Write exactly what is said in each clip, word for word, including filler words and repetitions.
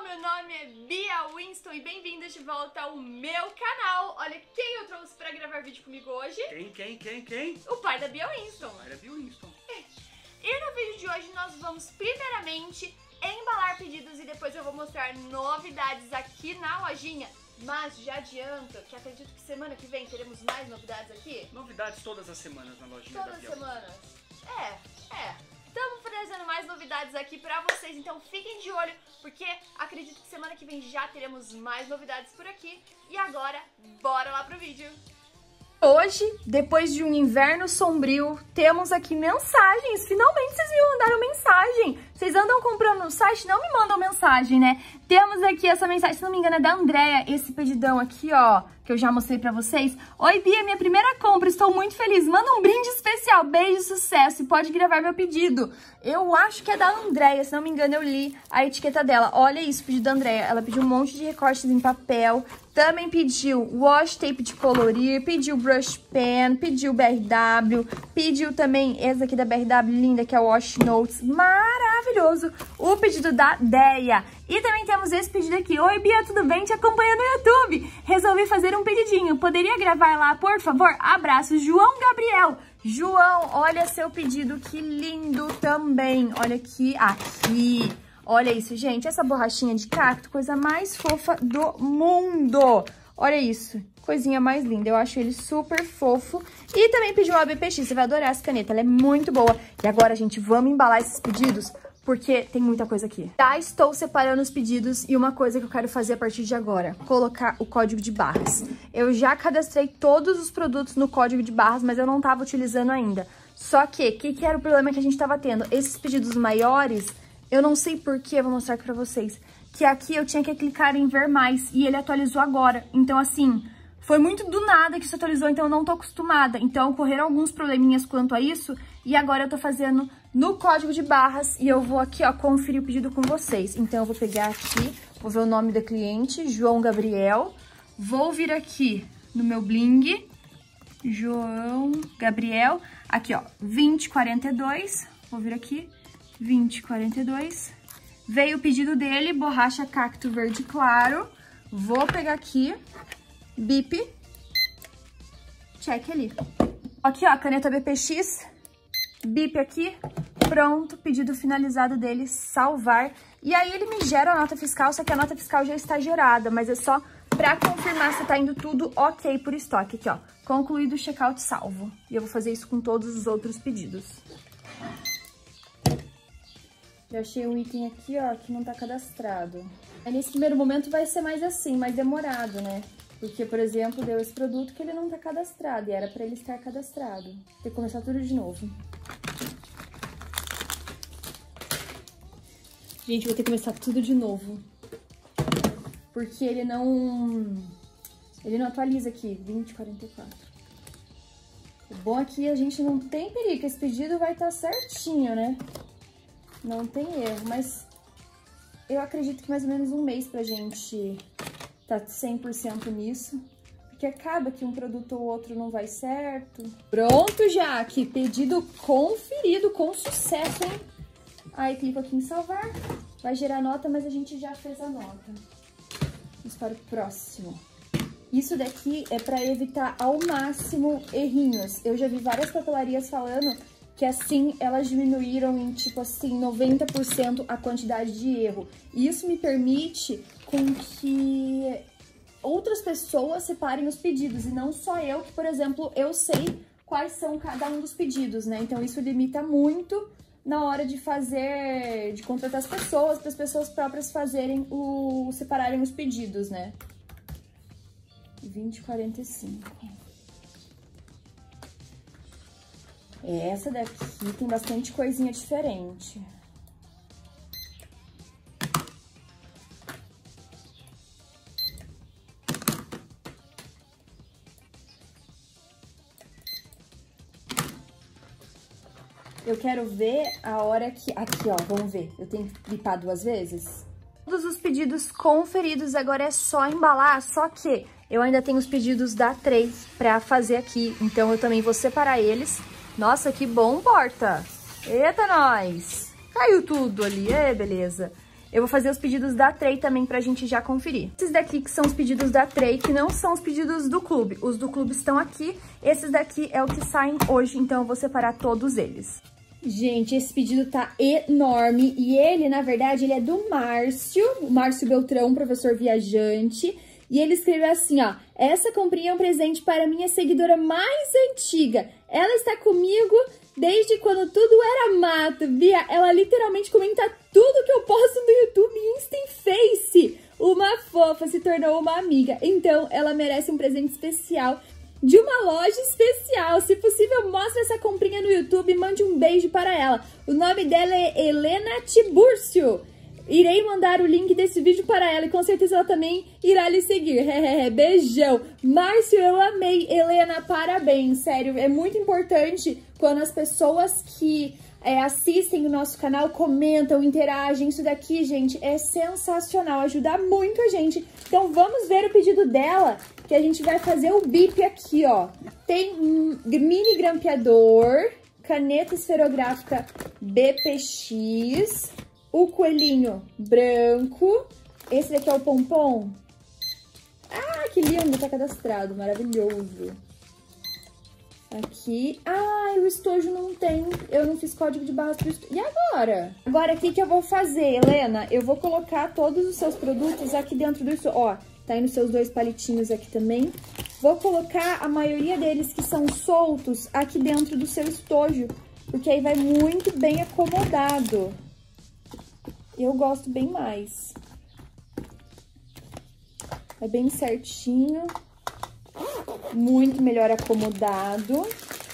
meu nome é Bia Winston e bem-vindas de volta ao meu canal. Olha quem eu trouxe pra gravar vídeo comigo hoje. Quem, quem, quem, quem? O pai da Bia Winston. O pai da Bia Winston. E no vídeo de hoje nós vamos primeiramente embalar pedidos e depois eu vou mostrar novidades aqui na lojinha. Mas já adianto que acredito que semana que vem teremos mais novidades aqui. Novidades todas as semanas na lojinha Todas da Bia. as semanas. É, é. Estamos trazendo mais novidades aqui pra vocês, então fiquem de olho, porque acredito que semana que vem já teremos mais novidades por aqui. E agora, bora lá pro vídeo! Hoje, depois de um inverno sombrio, temos aqui mensagens. Finalmente vocês me mandaram mensagem. Vocês andam comprando no site, não me mandam mensagem, né? Temos aqui essa mensagem, se não me engano é da Andrea, esse pedidão aqui, ó, que eu já mostrei pra vocês. Oi, Bia, minha primeira compra, estou muito feliz. Manda um brinde especial, beijo, sucesso e pode gravar meu pedido. Eu acho que é da Andrea, se não me engano eu li a etiqueta dela. Olha isso, pedido da Andrea. Ela pediu um monte de recortes em papel, também pediu washi tape de colorir, pediu brush pen, pediu B R W, pediu também essa aqui da B R W, linda, que é o Washi Notes, maravilhoso, o pedido da Deia. E também temos esse pedido aqui. Oi, Bia, tudo bem? Te acompanhando no YouTube. Resolvi fazer um pedidinho. Poderia gravar lá, por favor? Abraço, João Gabriel. João, olha seu pedido, que lindo também. Olha aqui, aqui. Olha isso, gente. Essa borrachinha de cacto, coisa mais fofa do mundo. Olha isso. Coisinha mais linda. Eu acho ele super fofo. E também pediu uma B P X. Você vai adorar essa caneta. Ela é muito boa. E agora, gente, vamos embalar esses pedidos, porque tem muita coisa aqui. Já estou separando os pedidos e uma coisa que eu quero fazer a partir de agora, colocar o código de barras. Eu já cadastrei todos os produtos no código de barras, mas eu não estava utilizando ainda. Só que, o que, que era o problema que a gente estava tendo? Esses pedidos maiores, eu não sei porquê, eu vou mostrar aqui pra vocês, que aqui eu tinha que clicar em ver mais e ele atualizou agora. Então, assim, foi muito do nada que isso atualizou, então eu não tô acostumada. Então, ocorreram alguns probleminhas quanto a isso e agora eu tô fazendo no código de barras e eu vou aqui, ó, conferir o pedido com vocês. Então, eu vou pegar aqui, vou ver o nome da cliente, João Gabriel. Vou vir aqui no meu bling, João Gabriel, aqui, ó, vinte e quarenta e dois, vou vir aqui, vinte e quarenta e dois. Veio o pedido dele, borracha cacto verde claro. Vou pegar aqui, bip, check ali. Aqui, ó, caneta B P X, bip aqui, pronto, pedido finalizado dele, salvar. E aí ele me gera a nota fiscal, só que a nota fiscal já está gerada, mas é só pra confirmar se tá indo tudo ok por estoque. Aqui, ó, concluído o checkout salvo. E eu vou fazer isso com todos os outros pedidos. Já achei um item aqui, ó, que não tá cadastrado. Aí, nesse primeiro momento vai ser mais assim, mais demorado, né? Porque, por exemplo, deu esse produto que ele não tá cadastrado e era pra ele estar cadastrado. Tem que começar tudo de novo. Gente, vou ter que começar tudo de novo. Porque ele não... Ele não atualiza aqui, vinte e quarenta e quatro. O bom é que a gente não tem perigo, que esse pedido vai estar certinho, né? Não tem erro, mas eu acredito que mais ou menos um mês pra gente tá cem por cento nisso. Porque acaba que um produto ou outro não vai certo. Pronto, já aqui, pedido conferido com sucesso, hein? Aí clico aqui em salvar, vai gerar nota, mas a gente já fez a nota. Vamos para o próximo. Isso daqui é pra evitar ao máximo errinhos. Eu já vi várias papelarias falando que assim elas diminuíram em tipo assim noventa por cento a quantidade de erro. E isso me permite com que outras pessoas separem os pedidos e não só eu, que por exemplo, eu sei quais são cada um dos pedidos, né? Então isso limita muito na hora de fazer, de contratar as pessoas, para as pessoas próprias fazerem o, separarem os pedidos, né? vinte e quarenta e cinco. Essa daqui tem bastante coisinha diferente. Eu quero ver a hora que... Aqui, ó, vamos ver. Eu tenho que bipar duas vezes. Todos os pedidos conferidos, agora é só embalar, só que eu ainda tenho os pedidos da três pra fazer aqui. Então eu também vou separar eles. Nossa, que bom, porta! Eita, nós! Caiu tudo ali, é, beleza. Eu vou fazer os pedidos da Trey também pra gente já conferir. Esses daqui que são os pedidos da Trey, que não são os pedidos do clube. Os do clube estão aqui. Esses daqui é o que saem hoje, então eu vou separar todos eles. Gente, esse pedido tá enorme. E ele, na verdade, ele é do Márcio. O Márcio Beltrão, professor viajante. E ele escreveu assim, ó. Essa comprinha é um presente para minha seguidora mais antiga. Ela está comigo desde quando tudo era mato. Bia, ela literalmente comenta tudo que eu posto no YouTube e Insta e Face. Uma fofa, se tornou uma amiga. Então, ela merece um presente especial de uma loja especial. Se possível, mostre essa comprinha no YouTube e mande um beijo para ela. O nome dela é Helena Tibúrcio. Irei mandar o link desse vídeo para ela e com certeza ela também irá lhe seguir. Beijão. Márcio, eu amei. Helena, parabéns. Sério, é muito importante quando as pessoas que é, assistem o nosso canal comentam, interagem. Isso daqui, gente, é sensacional. Ajuda muito a gente. Então vamos ver o pedido dela, que a gente vai fazer o bip aqui, ó. Tem um mini grampeador, caneta esferográfica B P X... O coelhinho branco. Esse daqui é o pompom. Ah, que lindo, tá cadastrado, maravilhoso. Aqui. Ah, o estojo não tem. Eu não fiz código de barras pro estojo. E agora? Agora, o que que eu vou fazer, Helena? Eu vou colocar todos os seus produtos aqui dentro do estojo. Ó, tá indo seus dois palitinhos aqui também. Vou colocar a maioria deles que são soltos aqui dentro do seu estojo. Porque aí vai muito bem acomodado. Eu gosto bem mais. É bem certinho. Muito melhor acomodado.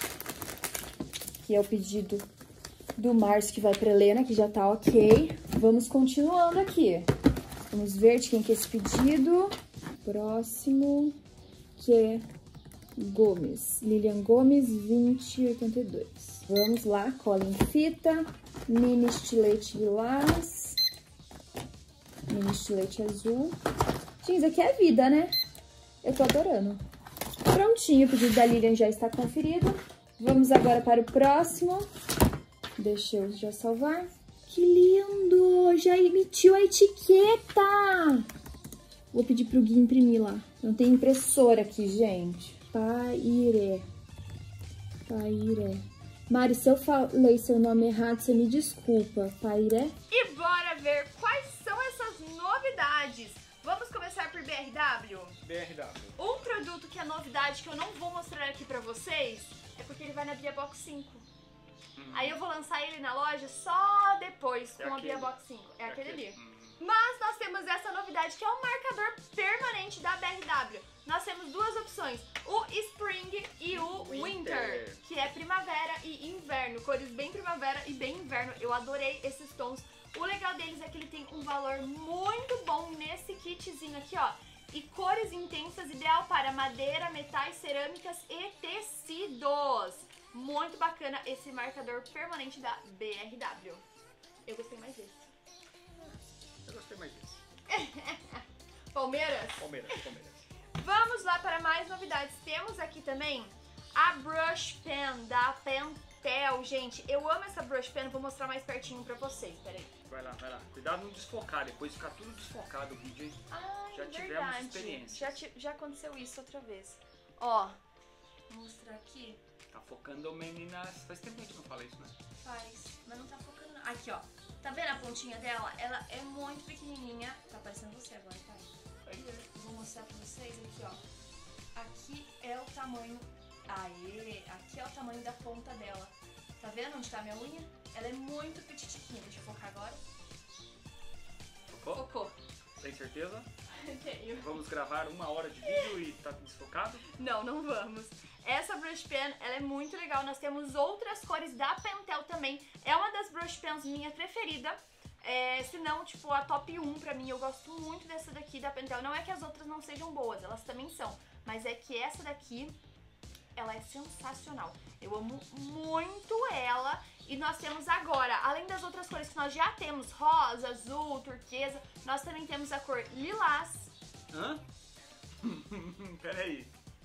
Que é o pedido do Márcio que vai pra Helena, que já tá ok. Vamos continuando aqui. Vamos ver de quem que é esse pedido. Próximo, que é Gomes. Lilian Gomes, vinte e oitenta e dois. Vamos lá, cola em fita. Mini estilete lilás. Mini estilete azul. Gente, isso aqui é vida, né? Eu tô adorando. Prontinho, o pedido da Lilian já está conferido. Vamos agora para o próximo. Deixa eu já salvar. Que lindo! Já emitiu a etiqueta! Vou pedir pro Gui imprimir lá. Não tem impressora aqui, gente. Pairé. Pairé. Mari, se eu falei seu nome errado, você me desculpa. Pairé. E bora ver quais são essas novidades. Vamos começar por B R W? B R W. Um produto que é novidade, que eu não vou mostrar aqui pra vocês, é porque ele vai na Bia Box cinco. Hum. Aí eu vou lançar ele na loja só depois, é com aquele. a Bia Box cinco. É, é aquele, aquele ali. Hum. Mas nós temos essa novidade, que é o marcador permanente da B R W. Nós temos duas opções, o Spring e o Winter, Winter, que é primavera e inverno. Cores bem primavera e bem inverno. Eu adorei esses tons. O legal deles é que ele tem um valor muito bom nesse kitzinho aqui, ó. E cores intensas, ideal para madeira, metais, cerâmicas e tecidos. Muito bacana esse marcador permanente da B R W. Eu gostei mais desse. Eu gostei mais desse. Palmeiras? Palmeiras, Palmeiras. Vamos lá para mais novidades. Temos aqui também a Brush Pen da Pentel. Gente, eu amo essa Brush Pen. Vou mostrar mais pertinho pra vocês. Peraí. Vai lá, vai lá. Cuidado não desfocar. Depois ficar tudo desfocado o vídeo, hein? Ai, já tivemos verdade. experiência. Já, já aconteceu isso outra vez. Ó, vou mostrar aqui. Tá focando, meninas. Faz tempo que a gente não fala isso, né? Faz, mas não tá focando não. Aqui, ó. Tá vendo a pontinha dela? Ela é muito pequenininha. Tá parecendo você agora, tá? Vou mostrar pra vocês aqui, ó. Aqui é o tamanho... Aê! Aqui é o tamanho da ponta dela. Tá vendo onde tá a minha unha? Ela é muito petitiquinha. Deixa eu focar agora. Focou? Focou. Tem certeza? Tenho. Vamos gravar uma hora de vídeo e tá desfocado? Não, não vamos. Essa brush pen, ela é muito legal. Nós temos outras cores da Pentel também. É uma das brush pens minha preferida. É, se não, tipo, a top um pra mim. Eu gosto muito dessa daqui da Pentel. Não é que as outras não sejam boas, elas também são. Mas é que essa daqui, ela é sensacional. Eu amo muito ela. E nós temos agora, além das outras cores que nós já temos, rosa, azul, turquesa, nós também temos a cor lilás. Hã? Peraí.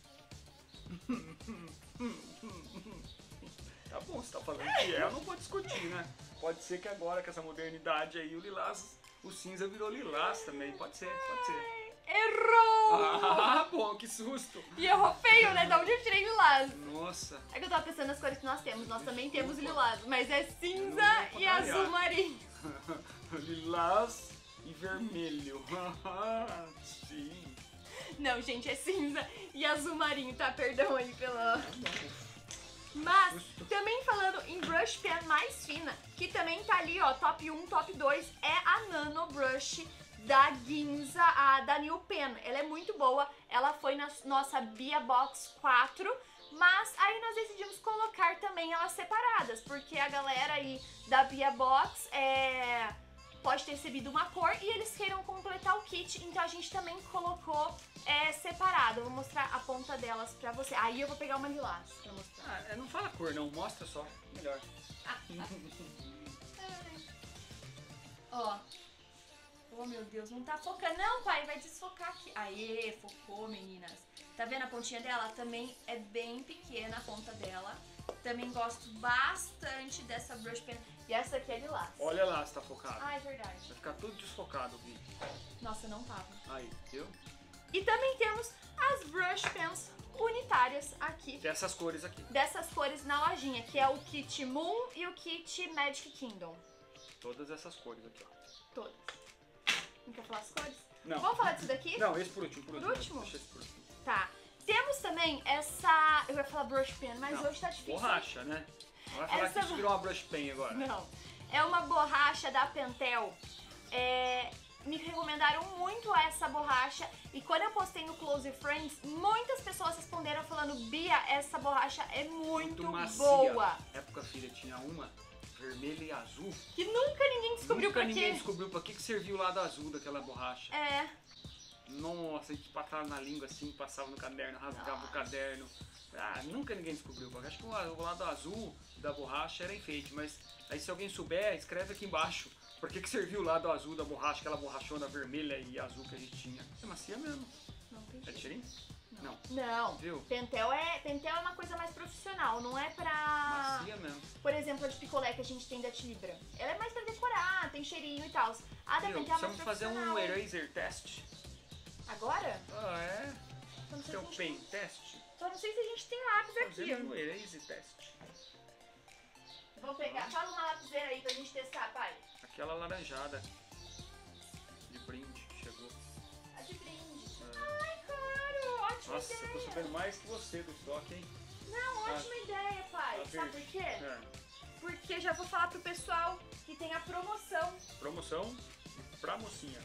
Tá bom, você tá falando que é, eu não vou discutir, né? Pode ser que agora, com essa modernidade aí, o lilás O cinza virou lilás também, pode ser, pode ser. Errou! Ah, bom, que susto. E errou feio, né? Da onde eu tirei lilás? Nossa. É que eu tava pensando nas cores que nós temos. Nós também temos lilás, mas é Eu cinza não vou e variar. azul marinho. Lilás e vermelho. Sim. Não, gente, é cinza e azul marinho, tá? Perdão aí pela... Mas, também falando em brush pen mais fina, que também tá ali, ó, top um, top dois, é a Nano Brush da Ginza, a da New Pen. Ela é muito boa, ela foi na nossa Bia Box quatro, mas aí nós decidimos colocar também elas separadas, porque a galera aí da Bia Box é... pode ter recebido uma cor e eles queiram completar o kit, então a gente também colocou é, separado. Eu vou mostrar a ponta delas pra você. Aí eu vou pegar uma lilás pra mostrar. Ah, não fala cor não, mostra só, melhor. Ó. Oh, meu Deus, não tá focando. Não, pai, vai desfocar aqui. Aê, focou, meninas. Tá vendo a pontinha dela? Também é bem pequena a ponta dela. Também gosto bastante dessa brush pen. E essa aqui é lilás. Olha lá se tá focado. Ah, é verdade. Vai ficar tudo desfocado o vídeo. Nossa, não tava. Aí, viu? E também temos as brush pens unitárias aqui. Dessas cores aqui. Dessas cores na lojinha, que é o kit Moon e o kit Magic Kingdom. Todas essas cores aqui, ó. Todas. Não quer falar as cores? Não. Vamos falar disso daqui? Não, esse por último. Por, Por último? último? Deixa esse por último. Tá. Temos também essa... Eu ia falar brush pen, mas Não, hoje tá difícil. borracha, né? Não vai falar Essa- que isso virou uma brush pen agora. Não. É uma borracha da Pentel. É... Me recomendaram muito essa borracha. E quando eu postei no Close Friends, muitas pessoas responderam falando: Bia, essa borracha é muito, macia. boa. Época, filha, tinha uma vermelha e azul. Que nunca ninguém descobriu Nunca pra ninguém quê. descobriu pra que, que serviu o lado azul daquela borracha. É. Nossa, a gente passava na língua assim, passava no caderno, rasgava o caderno. Ah, nunca ninguém descobriu. Acho que o o lado azul da borracha era enfeite, mas aí se alguém souber, escreve aqui embaixo. Por que, que serviu o lado azul da borracha, aquela borrachona vermelha e azul que a gente tinha? É macia mesmo. Não tem É jeito. diferente? Não. Não. Viu? Pentel é, Pentel é uma coisa mais profissional, não é pra... Macia mesmo. Por exemplo, a de picolé que a gente tem da Tilibra. Ela é mais pra decorar, tem cheirinho e tal. A da Viu? Pentel é mais Precisamos fazer profissional. um eraser test. Agora? Ah, é? Eu não sei Tem se um a gente pen tem... test? Só não sei se a gente tem lápis aqui. Fazemos um eraser test. Vou pegar, fala uma lapiseira aí pra gente testar, pai. Aquela laranjada de brinde que chegou. A de brinde. Ah. Ai, claro, ótima Nossa, ideia. eu tô sabendo mais que você do estoque, hein? Não, ótima ideia, pai. a Sabe verde. por quê? É. Porque já vou falar pro pessoal que tem a promoção. Promoção pra mocinha.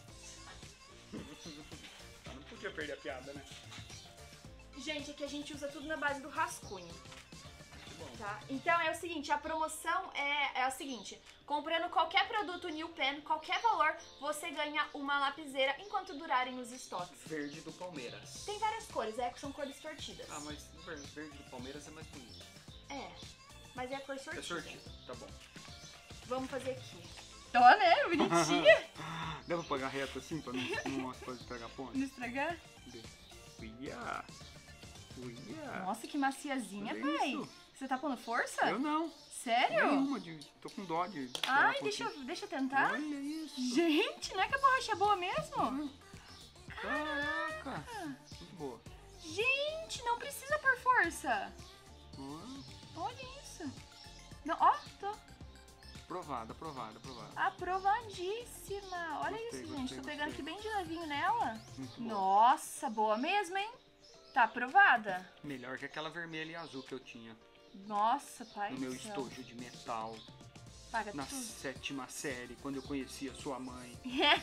Ah, não podia perder a piada, né? Gente, aqui a gente usa tudo na base do rascunho, Que bom. tá? Então é o seguinte, a promoção é, é a seguinte. Comprando qualquer produto New Pen, qualquer valor, você ganha uma lapiseira enquanto durarem os estoques. Verde do Palmeiras. Tem várias cores, é que são cores sortidas. Ah, mas o ver- verde do Palmeiras é mais bonito. É, mas é a cor É sortida. sortido, tá bom. Vamos fazer aqui. Ó, né? Bonitinha. Dá pra pagar reto assim pra não, não pode pegar ponto? Não estragar? Uia! Uia! Nossa, que maciazinha, Olha pai. isso. Você tá pondo força? Eu não. Sério? Nenhuma de. Tô com dó de. Ai, pegar deixa, pontinho. eu- deixa eu tentar. Olha isso! Gente, não é que a borracha é boa mesmo? Caraca! Muito boa. Gente, não precisa por força. Hum, Olha isso. Não, ó, tô Aprovada, aprovada, aprovada. aprovadíssima. Olha Gostei, isso, gostei, gente. Tô pegando gostei. aqui bem de levinho nela. Muito boa. Nossa, boa mesmo, hein? Tá aprovada. Melhor que aquela vermelha e azul que eu tinha Nossa, pai no do meu céu. estojo de metal Paga na tudo. sétima série, quando eu conhecia sua mãe.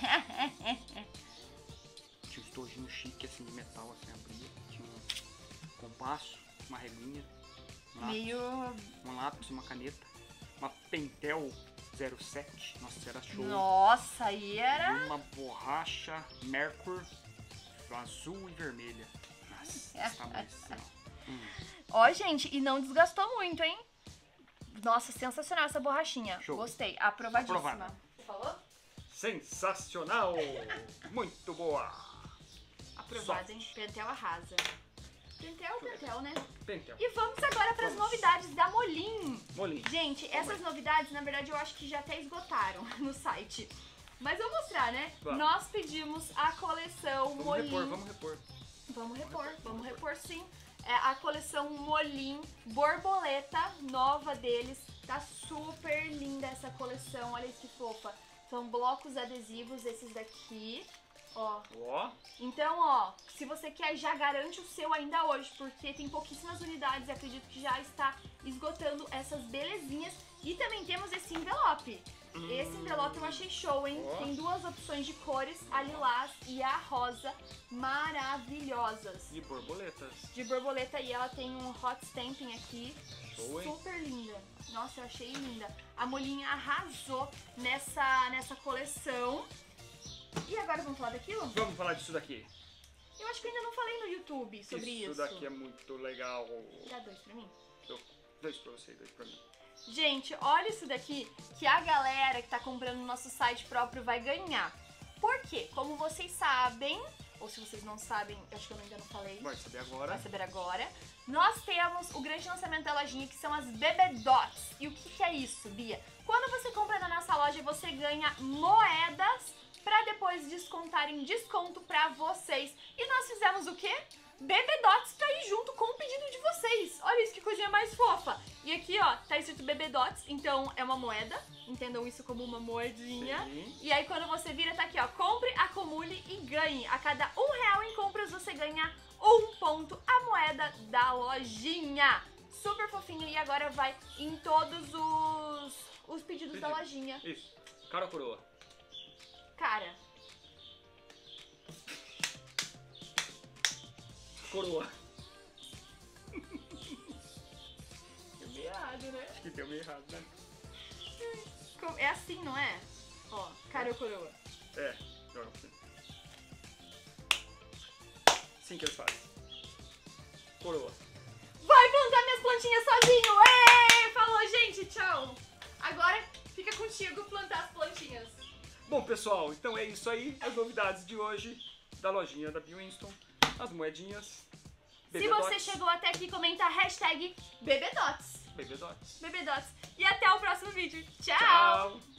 Tinha um estojinho chique assim de metal, assim, abria. Tinha um compasso, uma reguinha, um lápis, Meio... um lápis, uma caneta, uma Pentel zero sete. Nossa, era show. Nossa, aí era... E uma borracha Mercury azul e vermelha. Nossa, essa tamanho assim, ó. Hum, Ó, gente, e não desgastou muito, hein? Nossa, sensacional essa borrachinha. Show. Gostei. Aprovadíssima. Aprovada. Você falou? sensacional! Muito boa! Aprovada, Soft. hein? Pentel arrasa. Pentel, Pentel, né? Pentel. E vamos agora para as Vamos. novidades da Molin. Molinho. Gente, essas novidades, na verdade, eu acho que já até esgotaram no site. Mas eu vou mostrar, né? Vamos. Nós pedimos a coleção Vamos Molim. repor, vamos repor. Vamos repor, vamos repor sim. É a coleção Molim borboleta nova deles. Tá super linda essa coleção, olha isso que fofa. São blocos adesivos esses daqui, ó. Ó. Então, ó, se você quer, já garante o seu ainda hoje, porque tem pouquíssimas unidades e acredito que já está esgotando essas belezinhas. E também temos esse envelope. Hum. Esse envelope eu achei show, hein? Ó. Tem duas opções de cores, a lilás e a rosa, maravilhosas. E borboletas. De borboleta, e ela tem um hot stamping aqui, Show, hein? super linda. Nossa, eu achei linda. A Molinha arrasou nessa, nessa coleção. E agora vamos falar daquilo? Vamos falar disso daqui. Eu acho que eu ainda não falei no YouTube sobre isso. Isso daqui é muito legal. Dá dois pra mim? Eu- Dois pra você e dois pra mim. Gente, olha isso daqui que a galera que tá comprando no nosso site próprio vai ganhar. Por quê? Como vocês sabem, ou se vocês não sabem, eu acho que eu ainda não falei, Vai saber agora. vai saber agora. Nós temos o grande lançamento da lojinha, que são as Bebê Dots. E o que, que é isso, Bia? Quando você compra na nossa loja, você ganha moedas pra depois descontar em desconto pra vocês. E nós fizemos o quê? Bebê Dots pra ir junto com o pedido de vocês. Olha isso, que coisinha mais fofa. E aqui, ó, tá escrito Bebê Dots, então é uma moeda. Entendam isso como uma moedinha. Sim. E aí quando você vira, tá aqui, ó, compre, acumule e ganhe. A cada um real em compras você ganha um ponto, a moeda da lojinha. Super fofinho, e agora vai em todos os, os pedidos da Pedido. lojinha. Isso. Cara ou coroa? Cara, Coroa. eu vi errado, né? Acho que deu meio errado, né? É assim, não é? Ó, cara ou coroa? É. Joga pra você. Sim que eles fazem. Coroa. Vai plantar minhas plantinhas sozinho! Ê! Falou, gente, tchau! Agora fica contigo plantar as plantinhas. Bom, pessoal, então é isso aí. As novidades de hoje da lojinha da Winston. As moedinhas. Se Bebê você Dots. chegou até aqui, comenta a hashtag Bebedots. Bebê Dots. Bebedots. E até o próximo vídeo. Tchau. Tchau.